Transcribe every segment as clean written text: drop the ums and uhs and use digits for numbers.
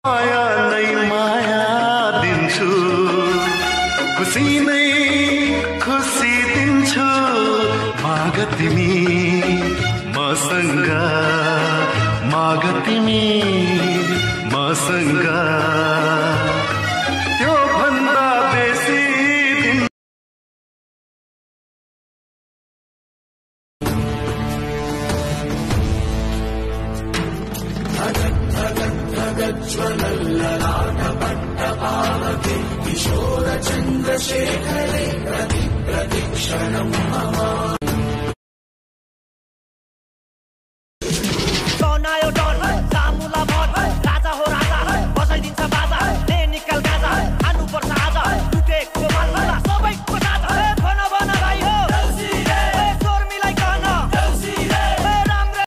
माया नै माया दिन्छु, खुसी नै खुसी दिन्छु। माग तिमी मसँग, माग तिमी मसँग, त्यो भन्दा बेसी दिन। किशोर चन्द्रशेखरे प्रतिक्षणं मम। सोनायो डर सामुला भर, राजा हो राजा बसाइदिन्छ बाजा, ले निकाल गाजा खानु पर्छ आज लुटेको माल सबैको साथ। भन भन भाइ हो स्वर मिलाइकन राम्रो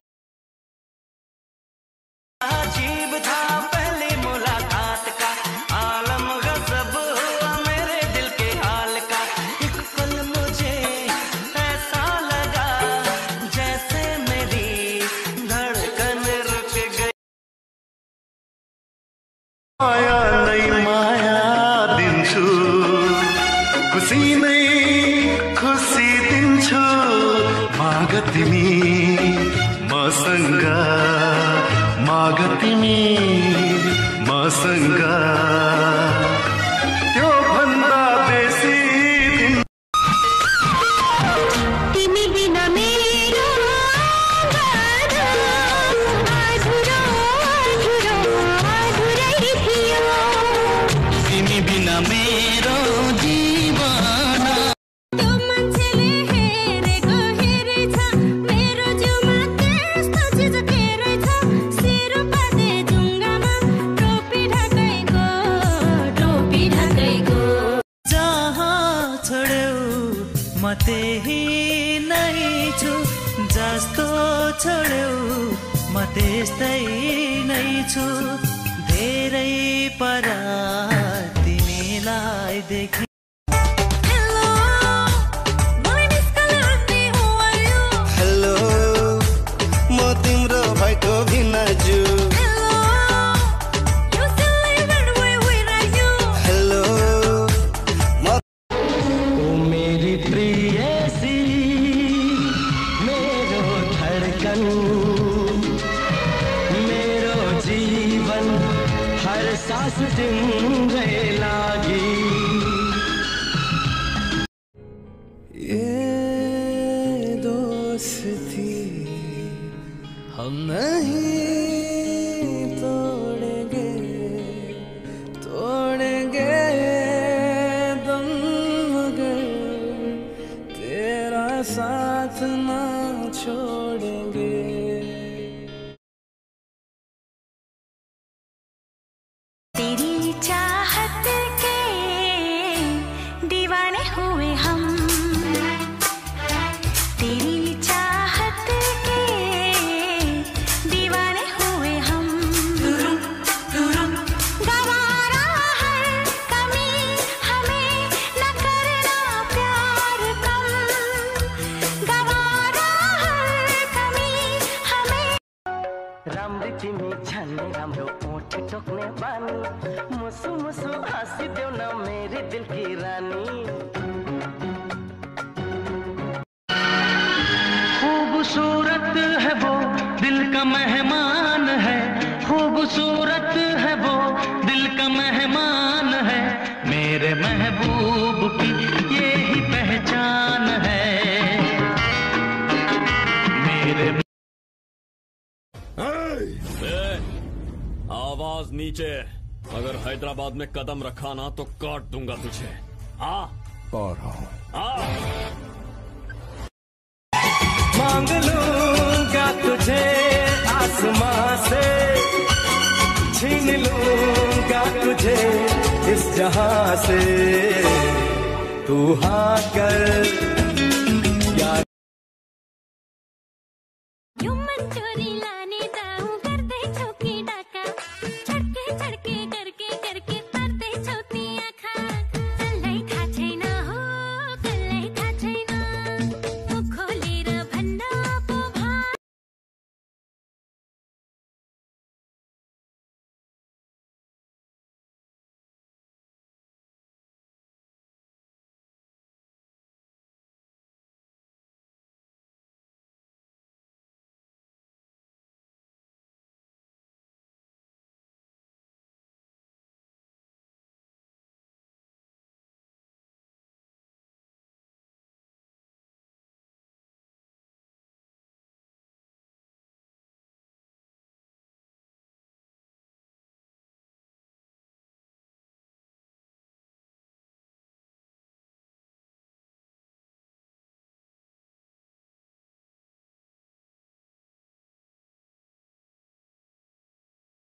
अजीब था पहले मुलाकात का, आलम गजब हुआ मेरे दिल के हाल का। एक पल मुझे ऐसा लगा जैसे मेरी धड़कन रुक गई। माया नै माया दिन्छु, खुसी नै खुसी दिन्छु। माग तिमी मसँग, माग तिमी मसँग, त्यो भन्दा बेसी दिन। तिमी बिना मेरो अधुरो अधुरो अधुरै थियो। तिमी बिना मेरो जीवन। त्यो मान्छेले हेरेको हेरेछ, मेरो जिउमा त्यस्तो चिज के रहेछ। सिर पाते ढुङ्गामा टोपी ढाकैको जहाँ छोड्यौ म त्यही नै छु, जस्तो छोड्यौ म त्यस्तै नै छु। धेरै पर तिमीलाई देखि। हेलो मलाई मिस कल आउँथे, हु आर यु? हेलो म तिम्रो भएको भिनाजु। Hello you still live and where are you? Hello ओ मेरी प्रियसी, मेरो धड़कन, मेरो जीवन, हर सास तिम्रै लागि। ये दोस्ती हम नहीं तोड़ेंगे, तोड़ेंगे दम मगर तेरा साथ ना छोड़ेंगे। तेरी चाहत के दीवाने हुए हम, तेरी चाहत के दीवाने हुए हम। गवारा हर कमी हमें न करना प्यार कम, गवारा हर कमी हमें। राम्रो तिमी छान्ने राम्रो ओठ टोक्ने बानी, मुसु मुसु हाँसिदेऊ न मेरी दिल की रानी। खूबसूरत है वो दिल का मेहमान है, खूबसूरत है वो दिल का मेहमान है। मेरे महबूब की यही पहचान है। मेरे आवाज नीचे, अगर हैदराबाद में कदम रखा ना तो काट दूंगा तुझे। हाँ हाँ। मांग लूंगा तुझे आसमां से, छीन लूंगा तुझे इस जहां से। तू हाँ कर